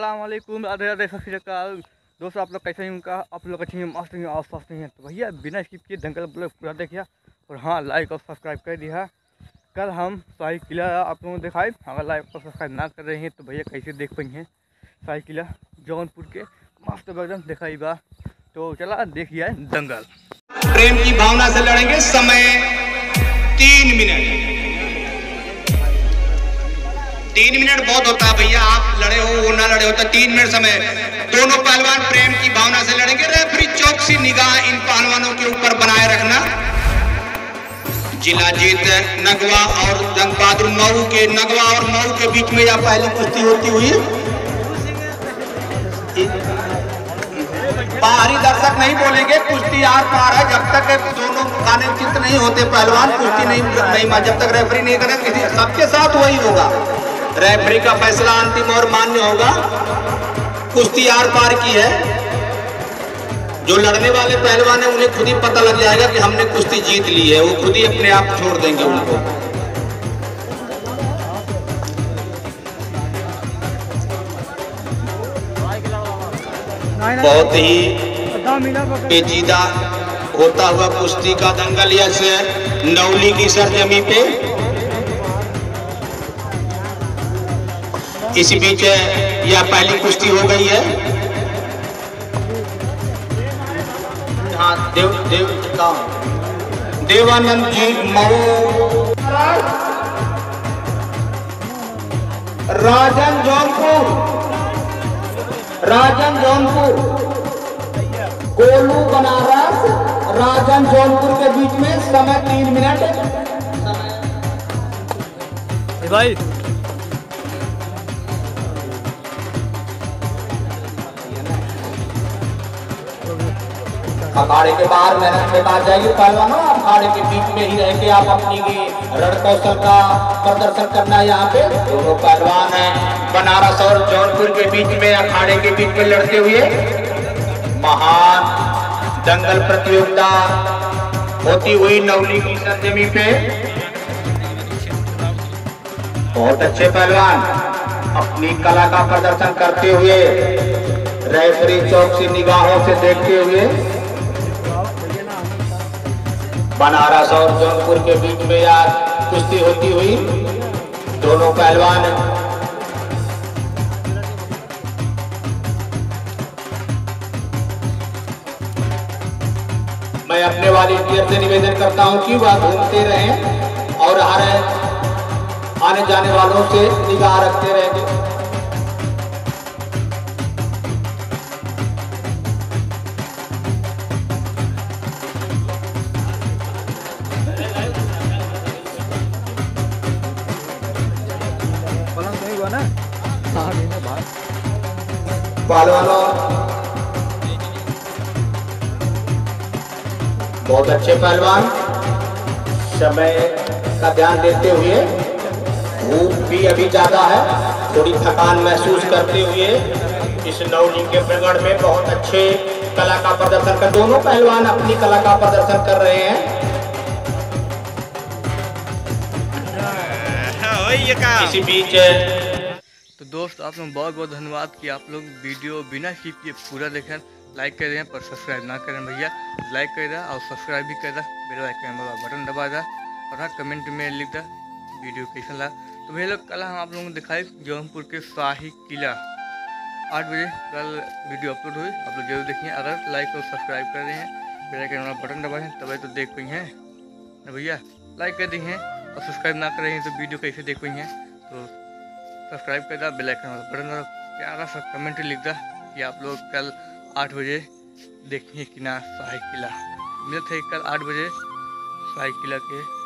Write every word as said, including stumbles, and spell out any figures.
अस्सलाम वालेकुम, राधे राधे, सत श्री अकाल। दोस्तों आप लोग कैसे हैं? उनका आप लोग अच्छे हैं, मस्त हैं, आस पास नहीं हैं तो भैया बिना स्किप किए दंगल ब्लॉग पूरा देखिए और हाँ लाइक और सब्सक्राइब कर दिया। कल हम शाही किला आप लोगों को दिखाए, अगर लाइक और सब्सक्राइब ना कर रहे हैं तो भैया कैसे देख पाई हैं। शाही किला जौनपुर के मस्त एकदम दिखाई बा, तो चला देखिए दंगल। प्रेम की भावना से लड़ेंगे। समय तीन मिनट तीन मिनट बहुत होता है भैया, आप लड़े हो वो ना लड़े होता, तीन मिनट समय। दोनों पहलवान प्रेम की भावना से लड़ेंगे। रेफरी चौकसी निगाह इन पहलवानों के ऊपर बनाए रखना। जिला जीत नगवा और जंग बहादुर मऊ के नगवा और मऊ के बीच में यह पहली कुश्ती होती हुई। बाहरी दर्शक नहीं बोलेंगे, कुश्ती आर पार है। जब तक दोनों खाने चित नहीं होते पहलवान कुश्ती नहीं नहीं जब तक रेफरी नहीं करे किसी सबके साथ वही होगा। रेफरी का फैसला अंतिम और मान्य होगा। कुश्ती आर पार की है। जो लड़ने वाले पहलवान है उन्हें खुद ही पता लग जाएगा कि हमने कुश्ती जीत ली है, वो खुद ही अपने आप छोड़ देंगे उनको। बहुत ही पेचीदा होता हुआ कुश्ती का दंगल यश नौली की सरजमी पे। इसी बीच यह पहली कुश्ती हो गई है। हाँ देव देव देवानंद जी मऊ राजन जौनपुर राजन जौनपुर गोलू बनारस राजन जौनपुर के बीच में समय तीन मिनट। भाई अखाड़े के बाहर मेहनत में आ जाएगी पहलवानों। अखाड़े के बीच में ही रह के आप अपनी रण कौशल का प्रदर्शन करना है। यहाँ पे दोनों पहलवान हैं बनारस और जौनपुर के बीच में, अखाड़े के बीच में लड़ते हुए महान दंगल प्रतियोगिता होती हुई नौली की सरजमी पे। बहुत अच्छे पहलवान अपनी कला का प्रदर्शन करते हुए रेफरी चौकसी निगाहों से देखते हुए। बनारस और जौनपुर के बीच में यार कुश्ती होती हुई दोनों पहलवान। मैं अपने वॉलंटियर से निवेदन करता हूं कि वह घूमते रहें और हर आने जाने वालों से निगाह रखते रहेंगे। पहलवानों बहुत अच्छे पहलवान समय का ध्यान देते हुए, भूख भी अभी ज्यादा है, थोड़ी थकान महसूस करते हुए इस नौली के प्रगढ़ में बहुत अच्छे कला का प्रदर्शन कर दोनों पहलवान अपनी कला का प्रदर्शन कर रहे हैं। इसी बीच तो दोस्त आप लोग बहुत बहुत धन्यवाद कि आप लोग वीडियो बिना स्किप किए पूरा देखें। लाइक कर दें पर सब्सक्राइब ना करें भैया, लाइक कर दें और सब्सक्राइब भी कर दें, बेल आइकन वाला बटन दबा दें और हाँ कमेंट में लिख दें वीडियो कैसा लगा। तो भैया लोग कल हम आप लोगों को दिखाए जौनपुर के शाही किला आठ बजे कल वीडियो अपलोड हुई, आप लोग जरूर देखिए। अगर लाइक और सब्सक्राइब कर रहे हैं, बेल आइकन वाला बटन दबाएँ तभी तो देख पाई हैं ना भैया। लाइक कर दी हैं और सब्सक्राइब ना कर रहे हैं तो वीडियो कैसे देख पाई हैं। तो सब्सक्राइब कर दा, बेल आइकन वाला बटन दबा, प्यारा सा कमेंट लिख दा कि आप लोग कल आठ बजे देखिए कि ना शाही किला। मिलते हैं कल आठ बजे शाही किला के